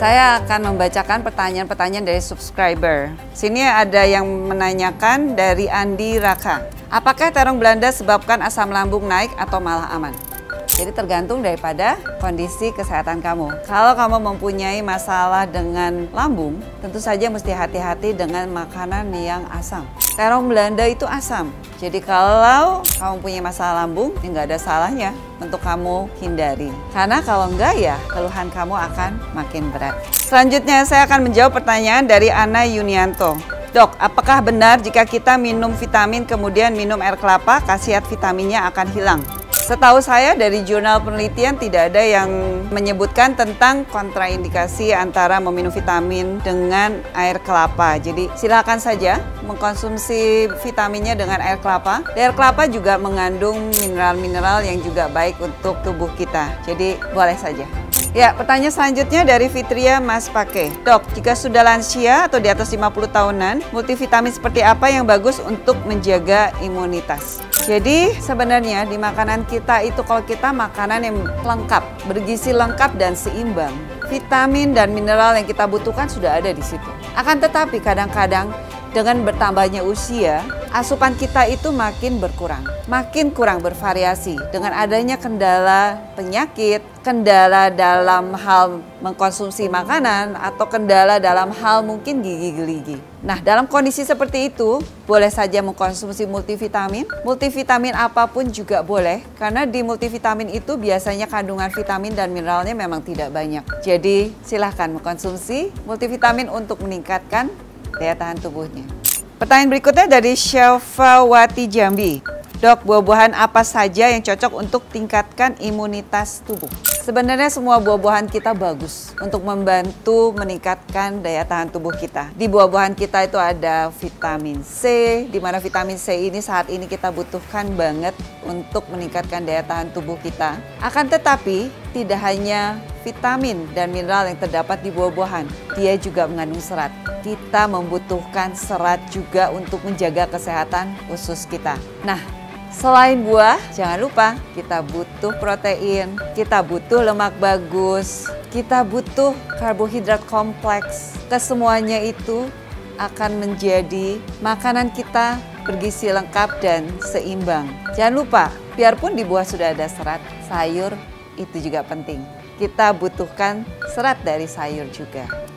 Saya akan membacakan pertanyaan-pertanyaan dari subscriber. Sini ada yang menanyakan dari Andi Raka. Apakah terong Belanda sebabkan asam lambung naik atau malah aman? Jadi tergantung daripada kondisi kesehatan kamu. Kalau kamu mempunyai masalah dengan lambung, tentu saja mesti hati-hati dengan makanan yang asam. Terong Belanda itu asam. Jadi kalau kamu punya masalah lambung, ya nggak ada salahnya untuk kamu hindari. Karena kalau enggak ya, keluhan kamu akan makin berat. Selanjutnya saya akan menjawab pertanyaan dari Ana Yunianto. Dok, apakah benar jika kita minum vitamin kemudian minum air kelapa, khasiat vitaminnya akan hilang? Setahu saya dari jurnal penelitian tidak ada yang menyebutkan tentang kontraindikasi antara meminum vitamin dengan air kelapa. Jadi silakan saja mengkonsumsi vitaminnya dengan air kelapa. Air kelapa juga mengandung mineral-mineral yang juga baik untuk tubuh kita. Jadi boleh saja. Ya, pertanyaan selanjutnya dari Fitria Mas Pake. Dok, jika sudah lansia atau di atas 50 tahunan, multivitamin seperti apa yang bagus untuk menjaga imunitas? Jadi sebenarnya di makanan kita itu kalau kita makanan yang lengkap, bergizi lengkap dan seimbang, vitamin dan mineral yang kita butuhkan sudah ada di situ. Akan tetapi kadang-kadang dengan bertambahnya usia, asupan kita itu makin berkurang, makin kurang bervariasi dengan adanya kendala penyakit, kendala dalam hal mengkonsumsi makanan, atau kendala dalam hal mungkin gigi-gigi. Nah, dalam kondisi seperti itu, boleh saja mengkonsumsi multivitamin. Multivitamin apapun juga boleh, karena di multivitamin itu biasanya kandungan vitamin dan mineralnya memang tidak banyak. Jadi, silahkan mengkonsumsi multivitamin untuk meningkatkan daya tahan tubuhnya. Pertanyaan berikutnya dari Syafawati Jambi. Dok, buah-buahan apa saja yang cocok untuk tingkatkan imunitas tubuh? Sebenarnya semua buah-buahan kita bagus untuk membantu meningkatkan daya tahan tubuh kita. Di buah-buahan kita itu ada vitamin C, di mana vitamin C ini saat ini kita butuhkan banget untuk meningkatkan daya tahan tubuh kita. Akan tetapi, tidak hanya vitamin dan mineral yang terdapat di buah-buahan, dia juga mengandung serat. Kita membutuhkan serat juga untuk menjaga kesehatan usus kita. Nah, selain buah, jangan lupa kita butuh protein, kita butuh lemak bagus, kita butuh karbohidrat kompleks. Kesemuanya itu akan menjadi makanan kita bergizi lengkap dan seimbang. Jangan lupa, biarpun di buah sudah ada serat, sayur itu juga penting. Kita butuhkan serat dari sayur juga.